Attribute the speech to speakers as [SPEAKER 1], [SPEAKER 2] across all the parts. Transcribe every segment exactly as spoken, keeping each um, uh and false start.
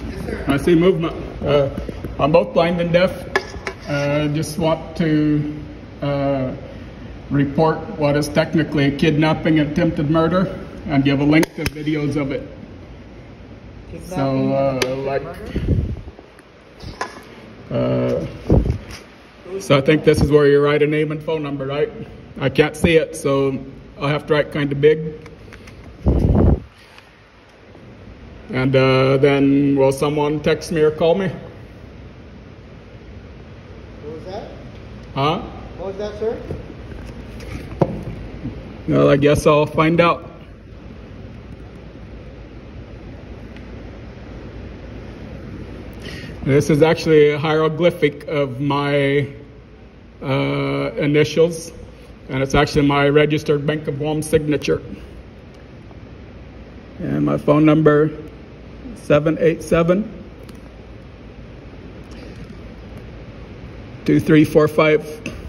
[SPEAKER 1] Yes, sir.
[SPEAKER 2] I see movement. Uh, I'm both blind and deaf. I uh, just want to uh, report what is technically a kidnapping and attempted murder and give a link to videos of it. So, uh, like, uh, so I think this is where you write a name and phone number, right? I can't see it, so I'll have to write kind of big. And uh, then will someone text me or call me?
[SPEAKER 1] What was that?
[SPEAKER 2] Huh?
[SPEAKER 1] What was that, sir?
[SPEAKER 2] Well, I guess I'll find out. This is actually a hieroglyphic of my uh, initials, and it's actually my registered Bank of Guam signature. And my phone number, seven eight seven, two three four five.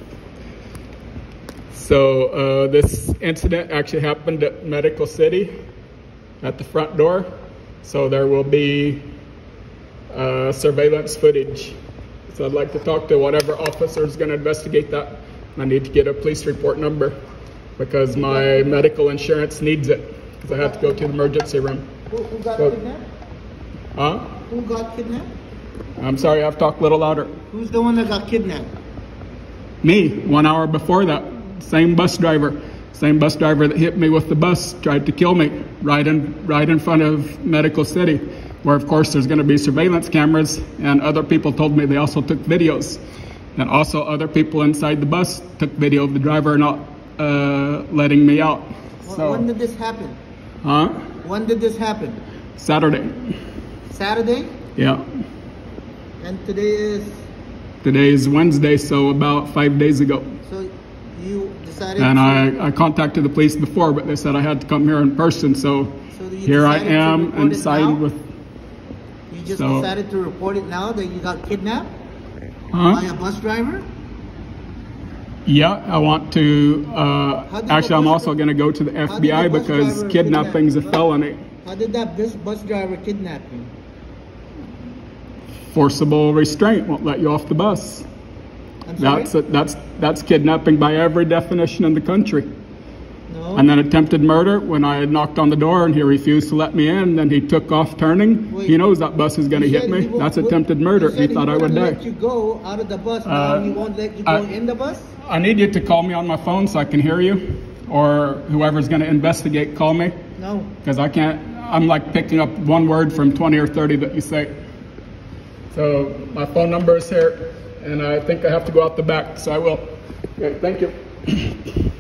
[SPEAKER 2] So uh, this incident actually happened at Medical City at the front door. So there will be uh, surveillance footage. So I'd like to talk to whatever officer is going to investigate that. I need to get a police report number because my medical insurance needs it. Because I have to go to the emergency room.
[SPEAKER 1] Who, who got
[SPEAKER 2] So,
[SPEAKER 1] kidnapped?
[SPEAKER 2] huh?
[SPEAKER 1] Who got kidnapped?
[SPEAKER 2] I'm sorry, I have to talk a little louder.
[SPEAKER 1] Who's the one that got kidnapped?
[SPEAKER 2] Me, one hour before that, same bus driver, same bus driver that hit me with the bus, tried to kill me right in, right in front of Medical City, where of course there's going to be surveillance cameras, and other people told me they also took videos. And also other people inside the bus took video of the driver not uh, letting me out. So,
[SPEAKER 1] When did this happen?
[SPEAKER 2] huh?
[SPEAKER 1] When did this happen?
[SPEAKER 2] Saturday.
[SPEAKER 1] Saturday?
[SPEAKER 2] Yeah.
[SPEAKER 1] And today is...
[SPEAKER 2] Today is Wednesday, so about five days ago.
[SPEAKER 1] So you decided
[SPEAKER 2] And
[SPEAKER 1] to,
[SPEAKER 2] I, I contacted the police before, but they said I had to come here in person, so,
[SPEAKER 1] so you
[SPEAKER 2] here I
[SPEAKER 1] decided to
[SPEAKER 2] am
[SPEAKER 1] report
[SPEAKER 2] and
[SPEAKER 1] it
[SPEAKER 2] signed
[SPEAKER 1] now?
[SPEAKER 2] with,
[SPEAKER 1] You just
[SPEAKER 2] so-
[SPEAKER 1] decided to report it now that you got kidnapped
[SPEAKER 2] huh?
[SPEAKER 1] by a bus driver?
[SPEAKER 2] Yeah, I want to, uh,
[SPEAKER 1] How did the
[SPEAKER 2] actually I'm
[SPEAKER 1] bus
[SPEAKER 2] also
[SPEAKER 1] dri-
[SPEAKER 2] going to go to the
[SPEAKER 1] how
[SPEAKER 2] F
[SPEAKER 1] did
[SPEAKER 2] B
[SPEAKER 1] the
[SPEAKER 2] I
[SPEAKER 1] bus
[SPEAKER 2] because
[SPEAKER 1] driver
[SPEAKER 2] kidnapping is a
[SPEAKER 1] kidnap-
[SPEAKER 2] felony.
[SPEAKER 1] How did that this bus driver kidnap you?
[SPEAKER 2] Forcible restraint won't let you off the bus.
[SPEAKER 1] I'm sorry?
[SPEAKER 2] That's, a, that's, that's kidnapping by every definition in the country.
[SPEAKER 1] No.
[SPEAKER 2] And then attempted murder, when I had knocked on the door and he refused to let me in, then he took off turning.
[SPEAKER 1] Wait.
[SPEAKER 2] He knows that bus is going to
[SPEAKER 1] He
[SPEAKER 2] hit
[SPEAKER 1] said
[SPEAKER 2] me.
[SPEAKER 1] he won't-
[SPEAKER 2] That's
[SPEAKER 1] wait,
[SPEAKER 2] attempted murder.
[SPEAKER 1] He, said
[SPEAKER 2] He thought I would
[SPEAKER 1] wouldn't
[SPEAKER 2] die.
[SPEAKER 1] let you go out of the bus. Now
[SPEAKER 2] Uh,
[SPEAKER 1] he won't let you go
[SPEAKER 2] I-
[SPEAKER 1] in the bus?
[SPEAKER 2] I need you to call me on my phone so I can hear you, or whoever's going to investigate, call me,
[SPEAKER 1] No.
[SPEAKER 2] because I can't, I'm like picking up one word from twenty or thirty that you say. So my phone number is here, and I think I have to go out the back, so I will. Okay, thank you.